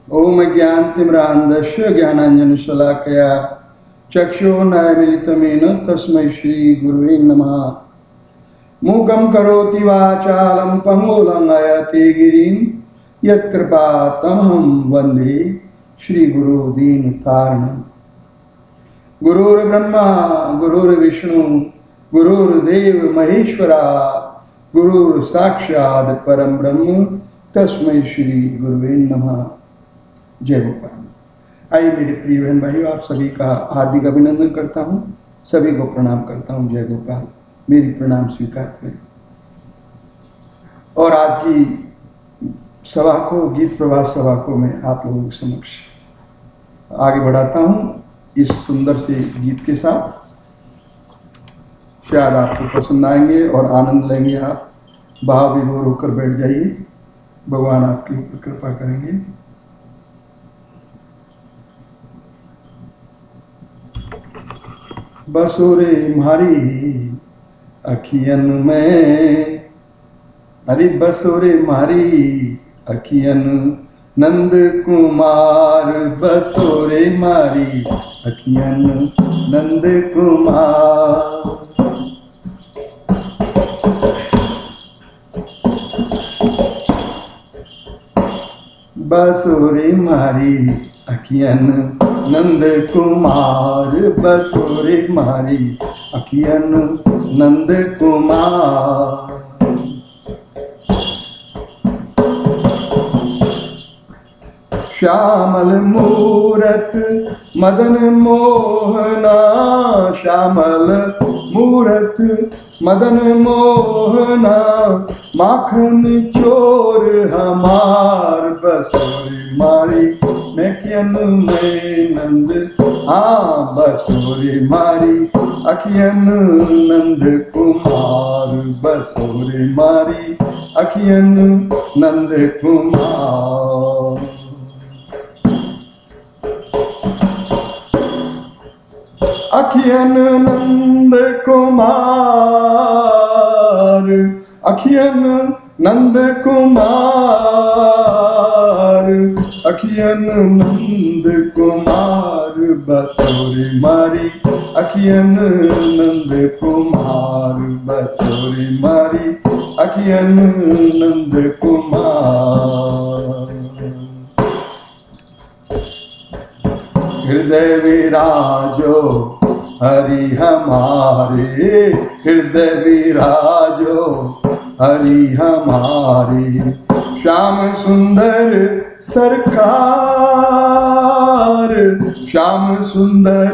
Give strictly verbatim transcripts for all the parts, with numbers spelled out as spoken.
ओम ज्ञानतिमिरान्धस्य ज्ञानाञ्जनशलाकया चक्षुर्न्मीलितं तस्मै श्रीगुरुवे नमः। मूकं करोति वाचालं पंगुलं लंघयते गिरिं यत्कृपातमहं वन्दे श्रीगुरो दीनतारिणम्। गुरुर्ब्रह्मा गुरुर्विष्णु गुरुर्देव महेश्वरा गुरुर् साक्षात् परम ब्रह्म तस्मै श्री गुरुवे नमः। जय गोपाल। आइए मेरे प्रिय बहन भाइयों, आप सभी का हार्दिक अभिनंदन करता हूँ, सभी को प्रणाम करता हूँ। जय गोपाल, मेरी प्रणाम स्वीकार करें। और आज की सभा को, गीत प्रभात सभा को मैं आप लोगों के समक्ष आगे बढ़ाता हूँ इस सुंदर से गीत के साथ। शायद आपको पसंद आएंगे और आनंद लेंगे। आप भाव विभोर होकर बैठ जाइए, भगवान आपके ऊपर कृपा करेंगे। बसोरे मारी अखियन में, अरे बसोरे मारी अखियन नंद कुमार, बसोरे मारी अखियन नंद कुमार। बसोरे मारी अखियन नंद कुमार, बसोरे मारी अखियन नंद कुमार। श्यामल मूरत मदन मोहना, श्यामल मूरत मदन मोहना, माखन चोर हमार, बसोरे मारी अखियन में नंद, हाँ बसोरे मारी अखियन नंद कुमार, बसोरे मारी अखियन नंद कुमार। अखियन नंद कुमार, अखियन नंद कुमार, अखियन नंद कुमार, बसोरे मारी अखियन नंद कुमार, बसोरे मारी अखियन नंद कुमार। हृदय विराजो हरि हमारे, हृदय विराजो हरि हमारे, श्याम सुंदर सरकार, श्याम सुंदर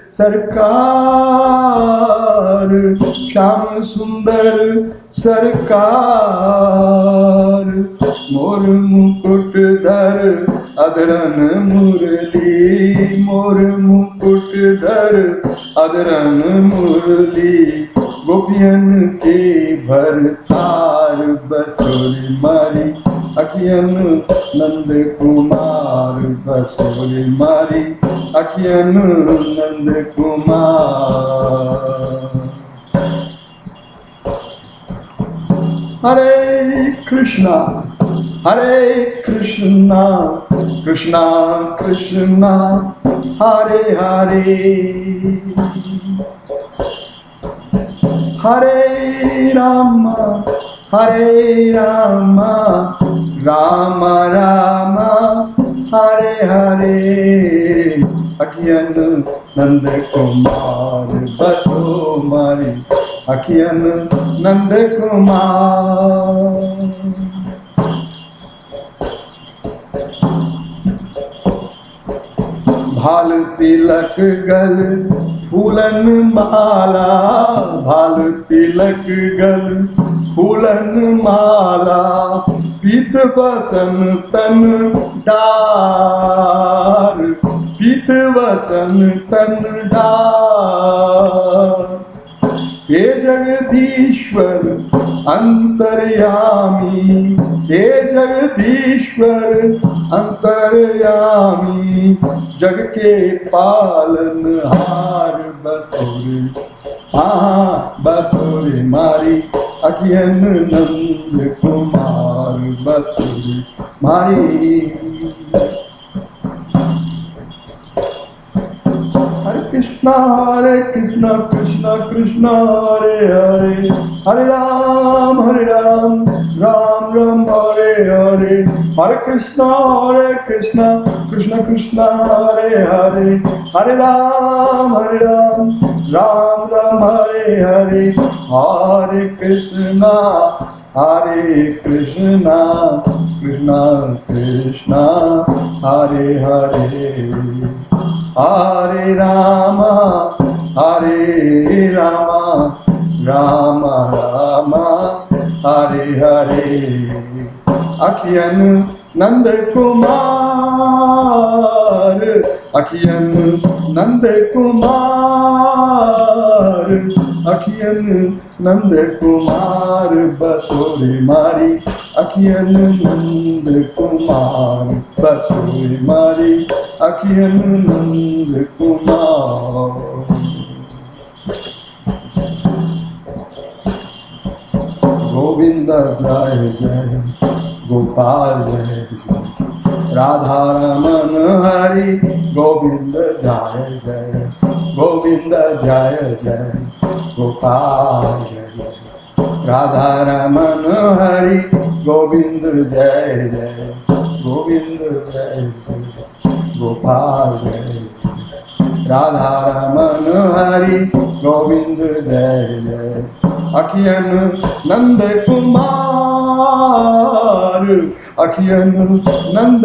सरकार, श्याम सुंदर सरकार। मोर मुकुट धर अधरन मुरली, मोर मुकुट धर अधरन मुरली, गोपियन के भरतार, बसोरे मारी अखियन नंद कुमार, बसोरे मारी अखियन नंद कुमार। हरे कृष्णा हरे कृष्णा, कृष्णा कृष्णा हरे हरे, हरे राम हरे राम, राम राम हरे हरे। अखियन नंद कुमार, बसो मारी अखियन नंद कुमार। भाल तिलक गल फूलन माला, भाल तिलक गल फूलन माला, पीत बसन तन डार, पीत बसन तन डार। हे जगदीश्वर अंतर्यामी, हे जगदीश्वर अंतर्यामी, जग के पालनहार, बसोरे हाँ बसोरे मारी अखियन नंद कुमार, बसोरे मारी Krishna, Hare Krishna, Krishna Krishna, Hare Hare, Hare Ram, Hare Ram, Ram Ram, Hare Hare, Hare Krishna, Hare Krishna, Krishna Krishna, Hare Hare, Hare Ram, Hare Ram, Ram Ram, Hare Hare, Hare Krishna, Hare Krishna, Krishna Krishna, Hare Hare, Hare Rama, Hare Rama, Rama Rama, Hare Hare. Akhiyan Nand Kumar, Akhiyan Nand Kumar, Akhiyan Nand Kumar, Basuri Mari, Akhiyan Nand Kumar, Basuri Mari, Akhiyan Nand Kumar. Govinda Jai Jai, Gopal Jai Jai, Radha Raman Hari, Govinda Jai Jai, Govinda Jai Jai, Gopal Jai Jai, Radha Raman Hari, Govinda Jai Jai, Govinda Jai Jai, Gopal Jai Jai, Radha Raman Hari, Govinda Jai Jai. Akhiyan Nand Kumar, Akhiyan Nand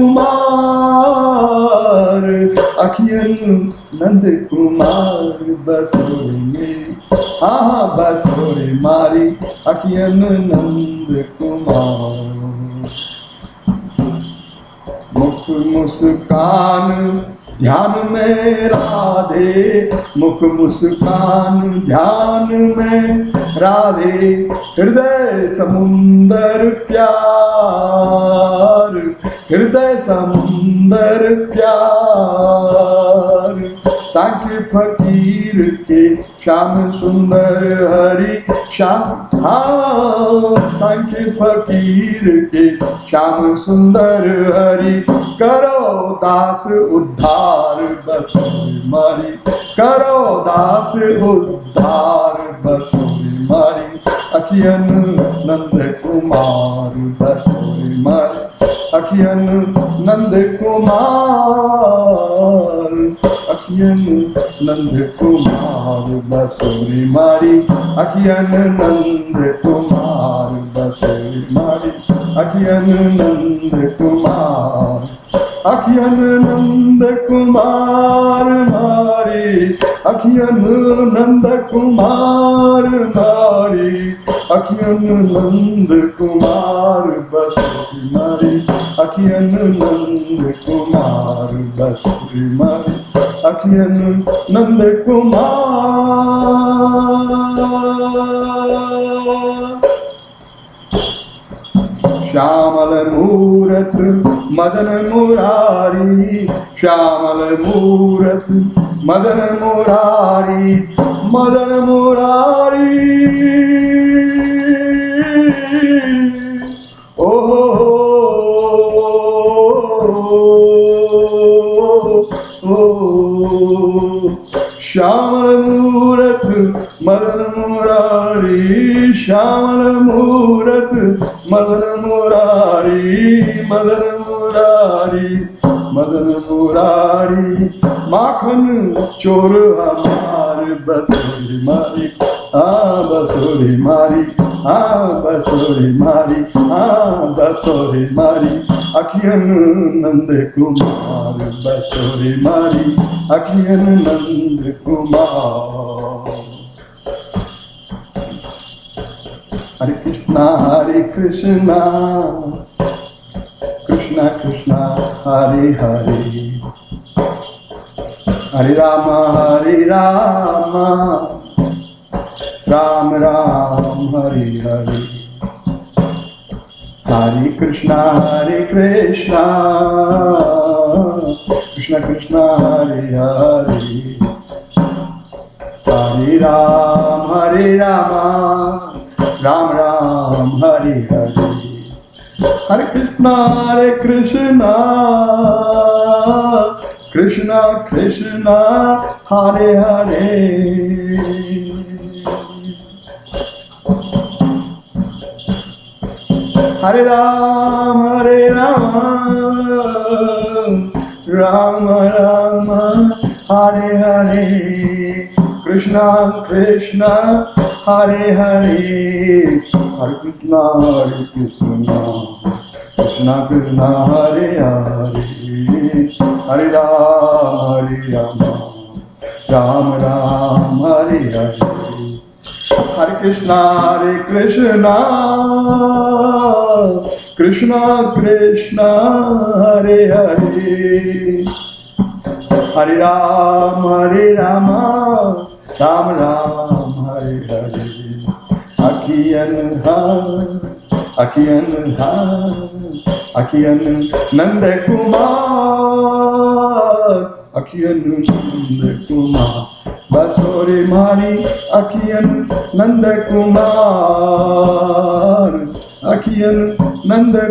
Kumar, Akhiyan Nand Kumar, Basuri Meri, ah Basuri Mari, Akhiyan Nand Kumar. Mukh muskaan ध्यान में राधे, मुख मुस्कान ध्यान में राधे, हृदय समुंदर प्यार, हृदय समुंदर प्यार, सांख्य फकीर के श्याम सुंदर हरि, श्याम हाँ सांख्य फकीर के श्याम सुंदर हरि, करो दास उद्धार बसुरी मारी, करो दास उद्धार बसुरी मारी, अखियन नंद कुमार बसुरी मारी, अखियन नंद कुमार, अखियन नंद कुमार बसुरी मारी, अखियन नंद कुमार बसुरी मारी, अखियन नंद कुमार, अखियन नंद कुमार मारी, अखियन नंद कुमार मारी, अखियन नंद कुमार बसुरी मारी, अखियन नंद कुमार बसुरी मारी, अखियन नंद कुमार। श्यामल मूरत मदन मुरारी, श्यामल मूरत मदन मुरारी, मदन मुरारी, ओ श्यामल मूरत मदन मुरारी, श्यामल मूरत मदन मुरारी, मदन मुरारी, मदन मुरारी, माखन चोर हमार बसुरी मारी, हाँ बसुरी मारी, हाँ बसुरी मारी, हाँ बसुरी मारी, अखियन नंद कुमार बसुरी मारी, अखियन नंद कुमार। हरे कृष्णा हरे कृष्णा, कृष्णा कृष्णा हरे हरे, हरे राम हरे राम, राम राम हरे हरे, हरे कृष्णा हरे कृष्णा, कृष्णा कृष्णा हरे हरे, हरे राम हरे राम, राम राम हरे हरे, हरे कृष्णा हरे Krishna, Krishna Krishna Hare Hare Hare Ram Hare Rama Rama Rama Hare Hare Krishna Krishna Hare Hare Hare Krishna Hare Krishna Krishna Krishna Hare Hare Hare Ram Hare Rama Rama Rama Hare Hare Hare Krishna Hare Krishna Krishna Krishna Hare Hare Hare Ram Hare Rama Ram Ram Hare Hare Akhiyan ha Akhiyan ha Akhiyan Nanda Kumar Akhiyan Nanda Kumar Basore Mari Akhiyan Nanda Kumar Akhiyan Nanda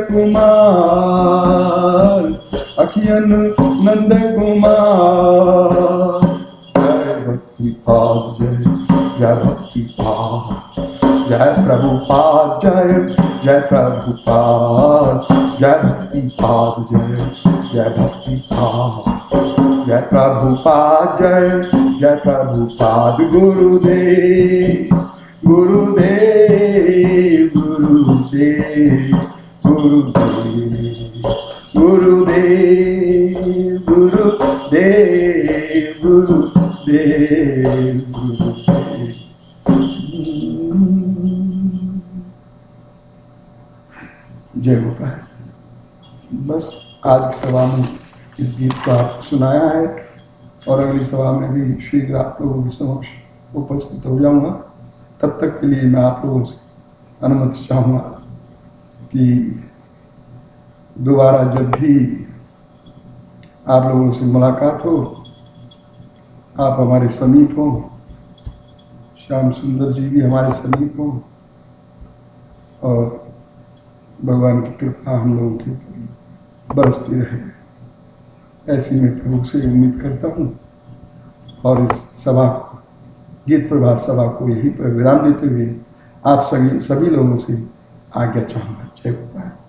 Kumar Akhiyan Nanda Kumar Jai Bhakti Pad Jai Jai Bhakti Pad Jai Prabhupada Jai Jai Prabhupada Jai Bhakti Pad Jai Jai Bhakti Pad Jai Prabhupada Jai Jai Prabhupada Gurudev Gurudev Gurudev Gurudev Gurudev Gurudev Gurudev Gurudev जय गोपाल। बस आज की सभा में इस गीत को आपको सुनाया है और अगली सभा में भी शीघ्र आप लोगों के समक्ष उपस्थित हो जाऊंगा। तब तक के लिए मैं आप लोगों से अनुमति चाहूँगा कि दोबारा जब भी आप लोगों से मुलाकात हो, आप हमारे समीप हो, श्याम सुंदर जी भी हमारे समीप हो और भगवान की कृपा हम लोगों के ऊपर बरसती रहे, ऐसी मैं प्रभु से उम्मीद करता हूँ। और इस सभा गीत प्रभात सभा को यहीं पर विराम देते हुए आप सभी सभी लोगों से आज्ञा चाहूँगा। जय गोपाल।